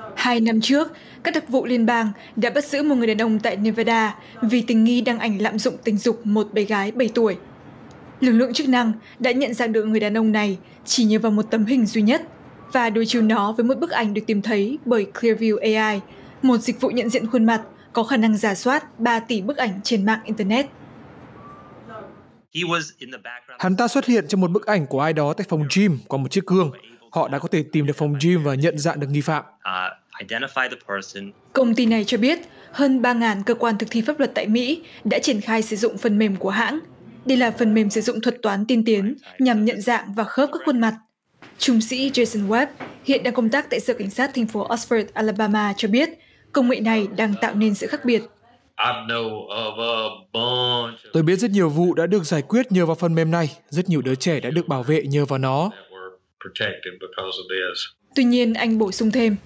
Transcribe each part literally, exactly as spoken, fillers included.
Hai năm trước, các đặc vụ liên bang đã bắt giữ một người đàn ông tại Nevada vì tình nghi đăng ảnh lạm dụng tình dục một bé gái bảy tuổi. Lực lượng chức năng đã nhận dạng được người đàn ông này chỉ nhờ vào một tấm hình duy nhất và đối chiếu nó với một bức ảnh được tìm thấy bởi Clearview A I, một dịch vụ nhận diện khuôn mặt có khả năng rà soát ba tỷ bức ảnh trên mạng Internet. Hắn ta xuất hiện trong một bức ảnh của ai đó tại phòng gym qua một chiếc gương. Họ đã có thể tìm được phòng gym và nhận dạng được nghi phạm. Công ty này cho biết hơn ba nghìn cơ quan thực thi pháp luật tại Mỹ đã triển khai sử dụng phần mềm của hãng. Đây là phần mềm sử dụng thuật toán tiên tiến nhằm nhận dạng và khớp các khuôn mặt. Trung sĩ Jason Webb, hiện đang công tác tại Sở Cảnh sát thành phố Oxford, Alabama cho biết công nghệ này đang tạo nên sự khác biệt. Tôi biết rất nhiều vụ đã được giải quyết nhờ vào phần mềm này. Rất nhiều đứa trẻ đã được bảo vệ nhờ vào nó. Tuy nhiên, anh bổ sung thêm.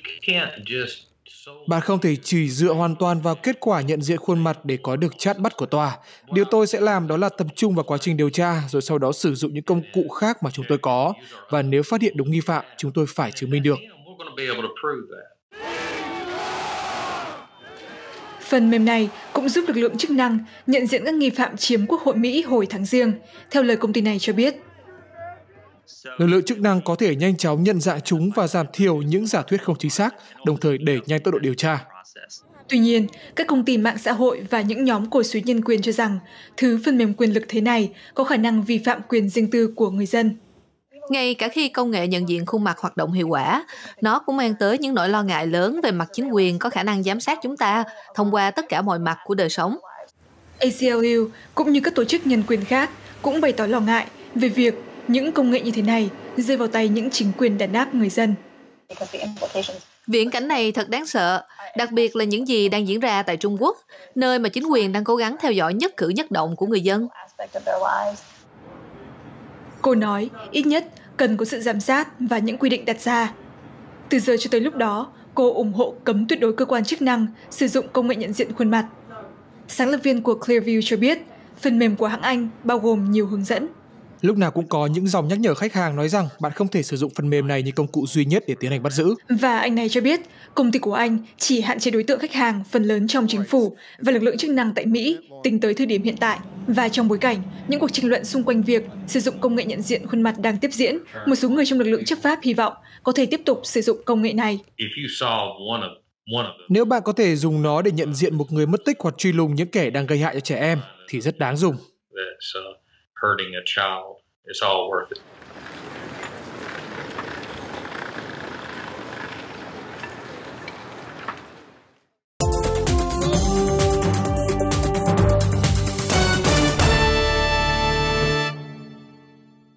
Bạn không thể chỉ dựa hoàn toàn vào kết quả nhận diện khuôn mặt để có được chát bắt của tòa. Điều tôi sẽ làm đó là tập trung vào quá trình điều tra, rồi sau đó sử dụng những công cụ khác mà chúng tôi có. Và nếu phát hiện đúng nghi phạm, chúng tôi phải chứng minh được. Phần mềm này cũng giúp lực lượng chức năng nhận diện các nghi phạm chiếm Quốc hội Mỹ hồi tháng Giêng, theo lời công ty này cho biết. Lực lượng chức năng có thể nhanh chóng nhận dạng chúng và giảm thiểu những giả thuyết không chính xác, đồng thời đẩy nhanh tốc độ điều tra. Tuy nhiên, các công ty mạng xã hội và những nhóm cổ suý nhân quyền cho rằng thứ phần mềm quyền lực thế này có khả năng vi phạm quyền riêng tư của người dân. Ngay cả khi công nghệ nhận diện khuôn mặt hoạt động hiệu quả, nó cũng mang tới những nỗi lo ngại lớn về mặt chính quyền có khả năng giám sát chúng ta thông qua tất cả mọi mặt của đời sống. A C L U cũng như các tổ chức nhân quyền khác cũng bày tỏ lo ngại về việc những công nghệ như thế này rơi vào tay những chính quyền đàn áp người dân. Viễn cảnh này thật đáng sợ, đặc biệt là những gì đang diễn ra tại Trung Quốc, nơi mà chính quyền đang cố gắng theo dõi nhất cử nhất động của người dân. Cô nói, ít nhất cần có sự giám sát và những quy định đặt ra. Từ giờ cho tới lúc đó, cô ủng hộ cấm tuyệt đối cơ quan chức năng sử dụng công nghệ nhận diện khuôn mặt. Sáng lập viên của Clearview cho biết, phần mềm của hãng Anh bao gồm nhiều hướng dẫn. Lúc nào cũng có những dòng nhắc nhở khách hàng nói rằng bạn không thể sử dụng phần mềm này như công cụ duy nhất để tiến hành bắt giữ. Và anh này cho biết, công ty của anh chỉ hạn chế đối tượng khách hàng phần lớn trong chính phủ và lực lượng chức năng tại Mỹ tính tới thời điểm hiện tại. Và trong bối cảnh, những cuộc tranh luận xung quanh việc sử dụng công nghệ nhận diện khuôn mặt đang tiếp diễn, một số người trong lực lượng chấp pháp hy vọng có thể tiếp tục sử dụng công nghệ này. Nếu bạn có thể dùng nó để nhận diện một người mất tích hoặc truy lùng những kẻ đang gây hại cho trẻ em, thì rất đáng dùng. Hurting a child, it's all worth it.